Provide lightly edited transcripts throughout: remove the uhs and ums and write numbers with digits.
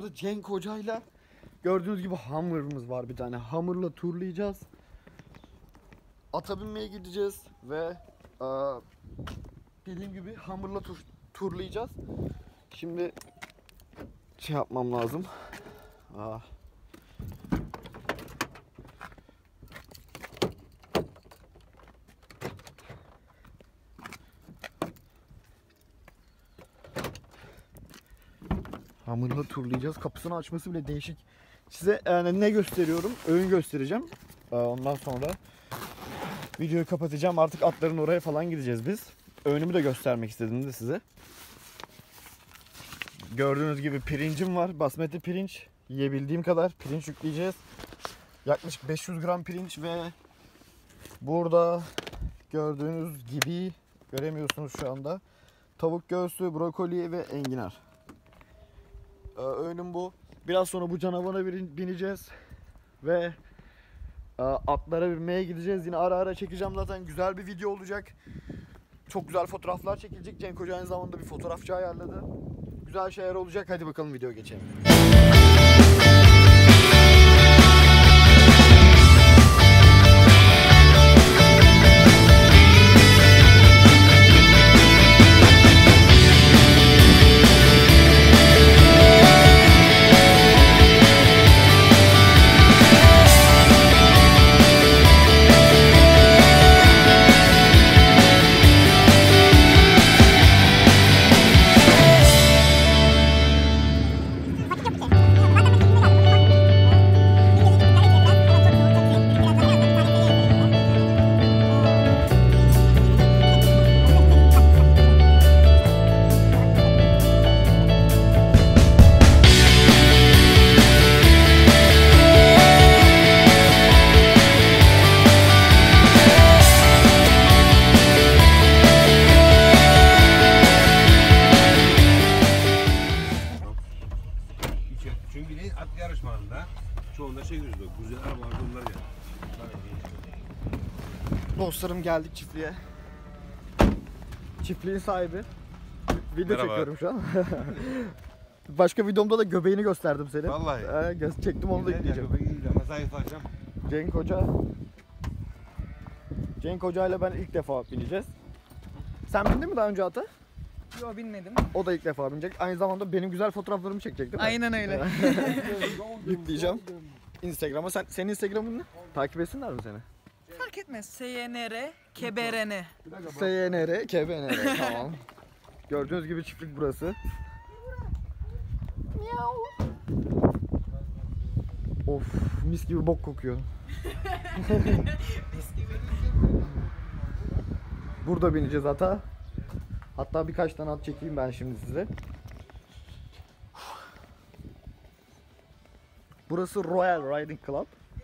adı Cenk Hoca'yla. Gördüğünüz gibi Hummer'ımız var bir tane. Hummer'la turlayacağız. Ata binmeye gideceğiz ve dediğim gibi Hummer'la turlayacağız. Şimdi şey yapmam lazım. Hamurla turlayacağız. Kapısını açması bile değişik. Size ne gösteriyorum? Öğün göstereceğim. Ondan sonra videoyu kapatacağım. Artık atların oraya falan gideceğiz biz. Öğünümü de göstermek istedim de size. Gördüğünüz gibi pirincim var. Basmati pirinç. Yiyebildiğim kadar pirinç yükleyeceğiz. Yaklaşık 500 gram pirinç ve burada gördüğünüz gibi, göremiyorsunuz şu anda, tavuk göğsü, brokoli ve enginar. Öğünüm bu. Biraz sonra bu canavara bineceğiz ve atlara binmeye gideceğiz. Yine ara ara çekeceğim, zaten güzel bir video olacak. Çok güzel fotoğraflar çekilecek. Cenk Hoca aynı zamanda bir fotoğrafçı ayarladı. Güzel şeyler olacak. Hadi bakalım videoya geçelim. At yarışmalarında çoğunda şey gözüküyor. Güzel arabalar bunlar ya. Dostlarım, geldik çiftliğe. Çiftliğin sahibi. Video Merhaba. çekiyorum şu an. Başka videomda da göbeğini gösterdim senin. Vallahi. Çektim, onu da ekleyeceğim. Ama zayıflayacağım. Cenk Hoca. Cenk Hoca ile ben ilk defa bineceğiz. Sen bindin mi daha önce ata? Yok, bilmedim. O da ilk defa binecek. Aynı zamanda benim güzel fotoğraflarımı çekecek değil mi? Aynen öyle. Yükleyeceğim Instagram'a. Senin Instagram'ın ne? Takip etsinler mi seni? Fark etmez. SYNR, KBRN. SYNR, KBNR. Tamam. Gördüğünüz gibi çiftlik burası. Of, mis gibi bok kokuyor. Burada bineceğiz ata. Hatta birkaç tane at çekeyim ben şimdi size. Burası Royal Riding Club.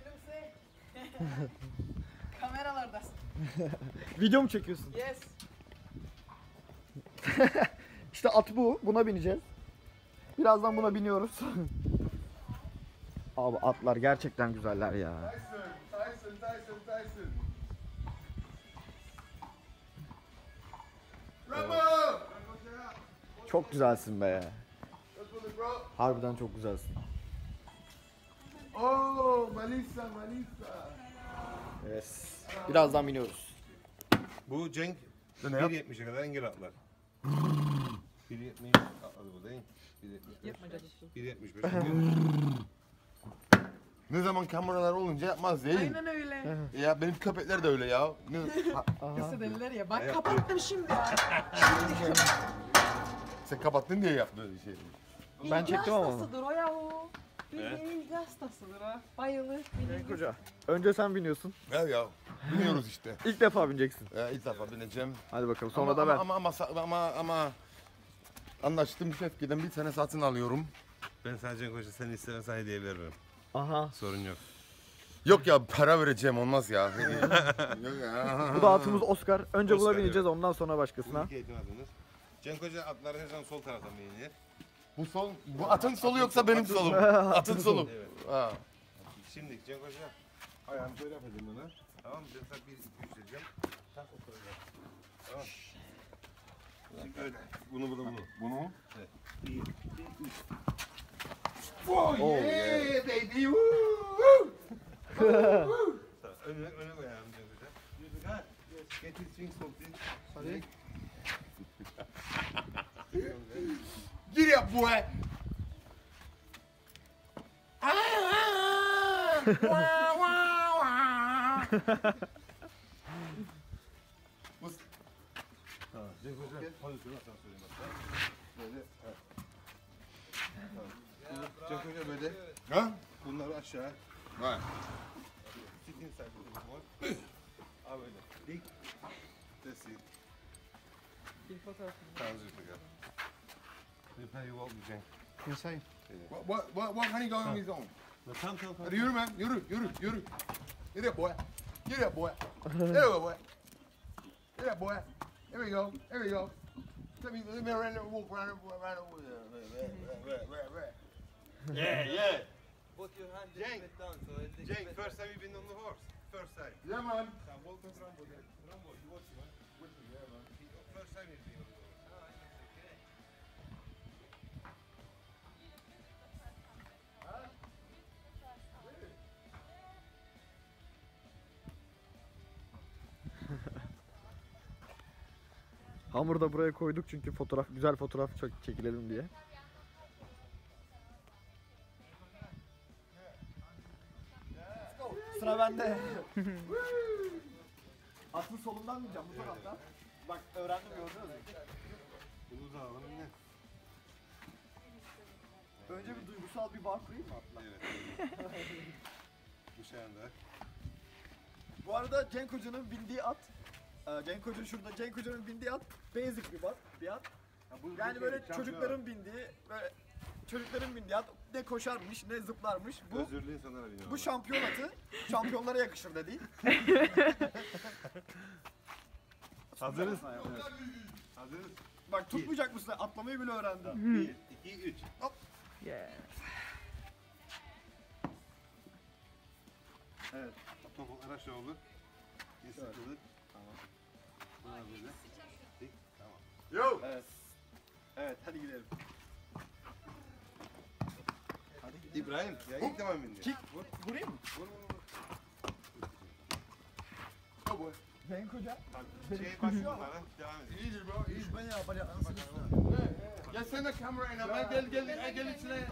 Kameralardasın. Video mu çekiyorsun? Yes. İşte at bu. Buna bineceğiz. Birazdan buna biniyoruz. Abi atlar gerçekten güzeller ya. Tyson. Çok güzelsin be. Harbiden çok güzelsin. Oh, Melissa. Yes. Birazdan biniyoruz. Bu Cenk Ne yap? 1.70'e kadar engel atlar. 1.70 atladı bu değil. 1.75. Ne zaman kameralar olunca yapmaz değil. Aynen öyle. Ya benim köpekler de öyle ya. Kısa deliler ya. Ben kapattım şimdi ya. Sen kapattın diye yaptın öyle şey. Ben çektim ama. İlgi hastasıdır o ya o. Bildiğin ilgi hastasıdır o. Bayılır. Cenk Hoca, önce sen biniyorsun. Ya biniyoruz işte. İlk defa bineceksin. İlk defa bineceğim. Hadi bakalım, sonra da ben. Ama anlaştığım şefkiden bir tane satın alıyorum. Ben sana Cenk Hoca, sen istersen hediye veririm. Aha. Sorun yok. Yok ya, para vereceğim, olmaz ya. Yok ya. Bu da atımız Oscar. Önce buna Oscar, bineceğiz, ondan sonra başkasına. İlk eğitim adınız. Cenk Hoca atlar her zaman sol taraftan binir. Bu atın solu yoksa benim solum. Atın solu. Evet. Ha. Şimdi Cenk Hoca ayağını şöyle yapacağım bana. Tamam mı? Ben sana 1, 2, 3 diyeceğim. Tak oturacağım. Tamam. Öyle. Bunu. Bunu mu? Evet. 1, 2, 3. Oh, Oh, yeah, baby. Woo! Öne koyalım Cenk Hoca. Get his wings from this. Sorry. Giddy up, boy. Tamam. Cenk Hoca pozisyonu sen söyle bak. Böyle. Evet. Tamam. Cenk Hoca böyle. Huh? Bunları aşağı. Right. Sit inside the wall. Aa böyle. Dik. That's it. Bir fotoğraf. Tamam Cenk Hoca. Prepare you walk Cenk. Insane. What can he go on his own? Tamam tamam. Hadi yürü man, yürü. Get up, boy. Get up, boy. Get up, boy. Get up, boy. Here we go. Let me walk around. Yeah. Put your hand a Cenk. bit down so it Cenk, first time you've been on the horse. First time. Yeah, man. Tamam, walk with Rambo then. Rambo, you watch man. With me, yeah man. First time you've been on the horse. Hamuru da buraya koyduk çünkü güzel fotoğraf çekilelim diye. Sıra bende. Atın solundan mı gideceğim bu taraftan? Bak öğrendim gördünüz mü? Bunu da alalım yine. Önce bir duygusal bir bağ kurayım mı atla? Evet. Dışarıda. Bu arada Cenk Hoca'nın bindiği at, Cenk Hoca şurada, Cenk Hoca'nın bindiği at basic bir at. Yani böyle çocukların bindiği at ne koşarmış ne zıplarmış. Özürlü insanlara biniyor. Bu şampiyon atı şampiyonlara yakışır da değil. Hazırız. Hazırız. Bak tutmayacak mısın? Atlamayı bile öğrendim. 1, 2, 3. Hop. Yeah. Evet. Topuklar aşağı olur. Bir sıkılır. Tamam. Buna böyle. Dik. Tamam. Yo. Evet. Evet hadi gidelim. İbrahim. Ya ilk defa bindi. Kick. Vurayım mı? Vur. Go, boy. Cenk Hoca. Şey başlıyor bana. Devam edin. Easy, bro. Easy. Ben yapacağım. Ya send the camera in, man. Gel içine.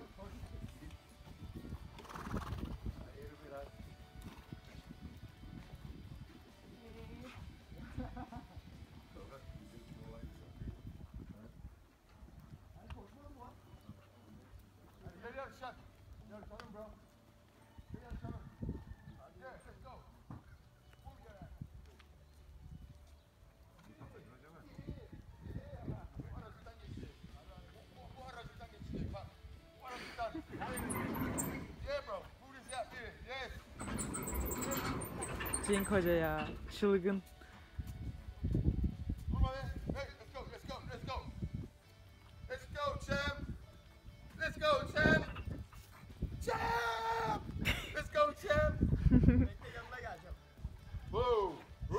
Cenk Hoca ya. Çılgın. Bekle yanına geleceğim. Whoa.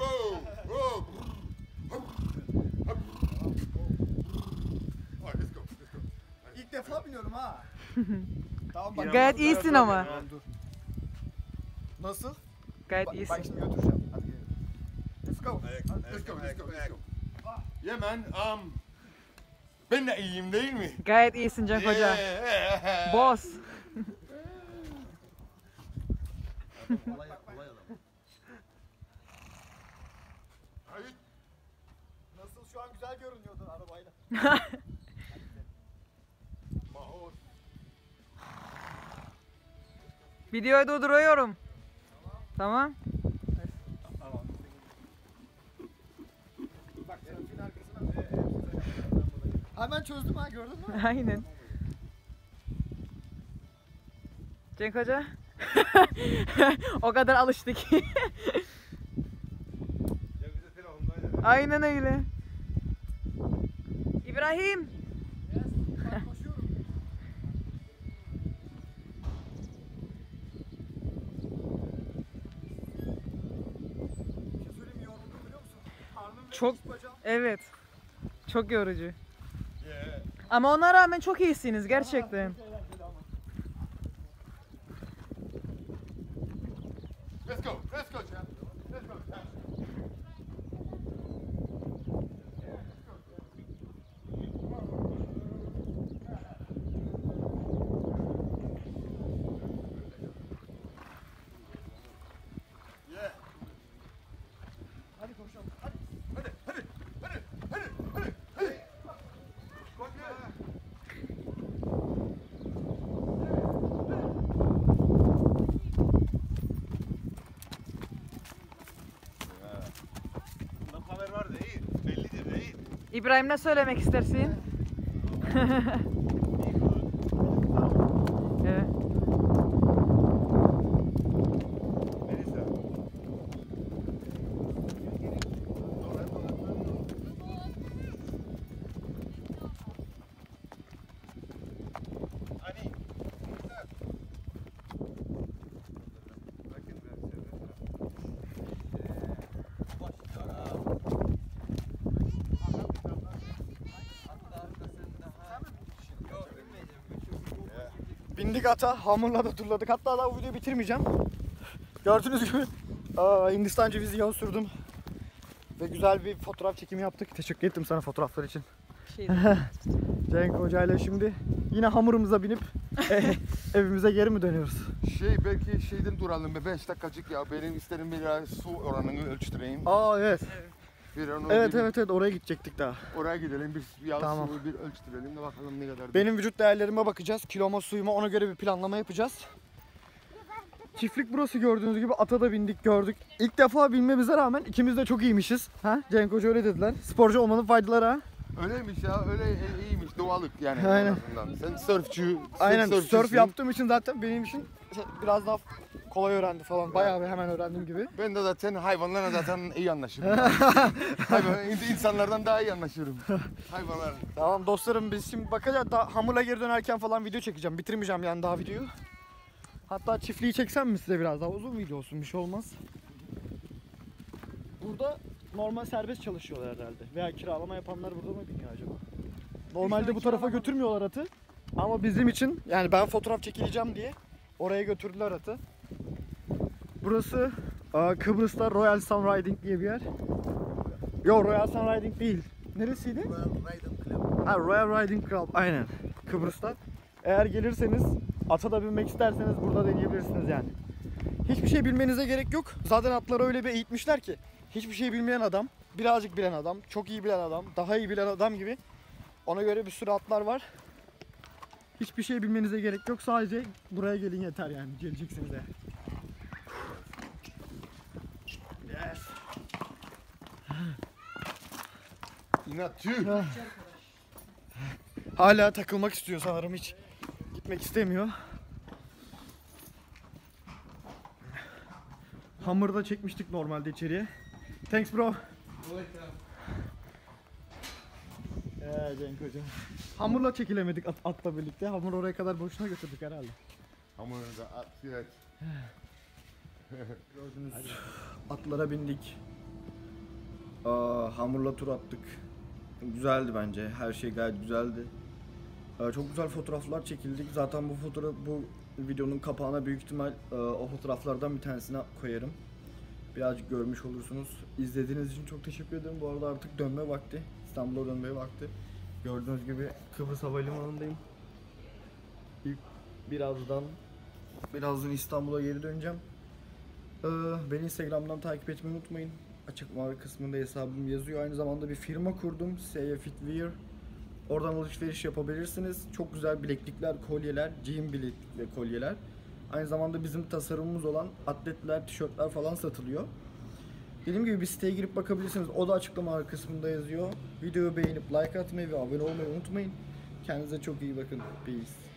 Alright, let's go. İlk defa biniyorum ha. Tamam bak. Gayet iyisin ama. Tamam, dur. Nasıl? Gayet Bak iyisin. şimdi götüreceğim. Hadi gidelim. Let's go. Let's go. Yeah, man. Ben de iyiyim değil mi? Gayet iyisin Cenk Hoca. Yeah. Boss. Kolay adam. Nasıl şu an güzel görünüyordur arabayla. Mahor. Videoyu durduruyorum. Tamam. Bak trafiğin arkasına. Hemen çözdüm ha gördün mü? Aynen. Cenk Hoca. O kadar alıştık. Ya bize telefonda oynar. Aynen öyle. İbrahim. Yes, ben koşuyorum. Bir şey söyleyeyim mi? Yoruldum biliyor musun? Karnım ve Çok- iç bacağım. Evet. Çok yorucu. Yeah. Ama ona rağmen çok iyisiniz gerçekten. Çok eğlenceli ama. İbrahim ne söylemek istersin? Evet. Melisa. Hani? Melisa. Bakın ben size. Bindik ata, hamurla da turladık. Hatta daha bu videoyu bitirmeyeceğim. Gördüğünüz gibi Hindistan cevizi yağı sürdüm. Ve güzel bir fotoğraf çekimi yaptık. Teşekkür ettim sana fotoğraflar için. Şey, Cenk Hoca ile şimdi yine hamurumuza binip evimize geri mi dönüyoruz? Belki şeyden duralım 5 dakikacık ya. Benim isterim biraz su oranını ölçtüreyim. Aa evet. Bir onu Evet bir- evet oraya gidecektik daha. Oraya gidelim bir yağ Tamam. suyu bir ölçtürelim de bakalım ne kadar. Benim vücut değerlerime bakacağız. Kiloma, suyuma ona göre bir planlama yapacağız. Çiftlik burası gördüğünüz gibi ata da bindik gördük. İlk defa binmemize rağmen ikimiz de çok iyiymişiz. Ha? Cenk Hoca öyle dediler. Sporcu olmanın faydaları ha. Öyleymiş ya öyle iyiymiş doğallık yani. Aynen. En azından. Sen sörfçü. Aynen sörfçüsün. surf yaptığım için zaten benim için biraz daha kolay öğrendi falan. Bayağı bir hemen öğrendiğim gibi. Ben de zaten hayvanlarla zaten iyi anlaşırım. İnsanlardan daha iyi anlaşırım. Hayvanlar. Tamam dostlarım biz şimdi bakacağız. Daha hamurla geri dönerken falan video çekeceğim. Bitirmeyeceğim yani daha videoyu. Hatta çiftliği çeksem mi size biraz daha uzun video olsun bir şey olmaz. Burada normal serbest çalışıyorlar herhalde. Veya kiralama yapanlar burada mı bilmiyor acaba? Normalde bu tarafa götürmüyorlar atı. Ama bizim için yani ben fotoğraf çekileceğim diye oraya götürdüler atı. Burası Kıbrıs'ta Royal Sun Riding diye bir yer. Yo Royal Sun Riding değil. Neresiydi? Ha, Royal Riding Club aynen Kıbrıs'ta. Eğer gelirseniz ata da binmek isterseniz burada deneyebilirsiniz yani. Hiçbir şey bilmenize gerek yok. Zaten atları öyle bir eğitmişler ki hiçbir şey bilmeyen adam, birazcık bilen adam, çok iyi bilen adam, daha iyi bilen adam gibi ona göre bir sürü atlar var. Hiçbir şey bilmenize gerek yok. Sadece buraya gelin yeter yani. Geleceksiniz eğer. Yes. İnat tüh. Hala takılmak istiyor sanırım hiç gitmek istemiyor. Hamurda çekmiştik normalde içeriye. Thanks bro. Cenk hocam. Hamurla çekilemedik atla birlikte. Hamur oraya kadar boşuna götürdük herhalde. Hamurda at evet. Gördünüz. Atlara bindik. Hamurla tur attık. Güzeldi bence. Her şey gayet güzeldi. Çok güzel fotoğraflar çekildik. Zaten bu videonun kapağına büyük ihtimal o fotoğraflardan bir tanesine koyarım. Birazcık görmüş olursunuz. İzlediğiniz için çok teşekkür ederim. Bu arada artık dönme vakti. İstanbul'a dönmeye vakti. Gördüğünüz gibi Kıbrıs Havalimanı'ndayım. Birazdan İstanbul'a geri döneceğim. Beni Instagram'dan takip etmeyi unutmayın. Açıklama kısmında hesabım yazıyor. Aynı zamanda bir firma kurdum. Say Fit Wear. Oradan alışveriş yapabilirsiniz. Çok güzel bileklikler, kolyeler, jean bileklik ve kolyeler. Aynı zamanda bizim tasarımımız olan atletler, tişörtler falan satılıyor. Dediğim gibi bir siteye girip bakabilirsiniz. O da açıklama kısmında yazıyor. Videoyu beğenip like atmayı ve abone olmayı unutmayın. Kendinize çok iyi bakın. Peace.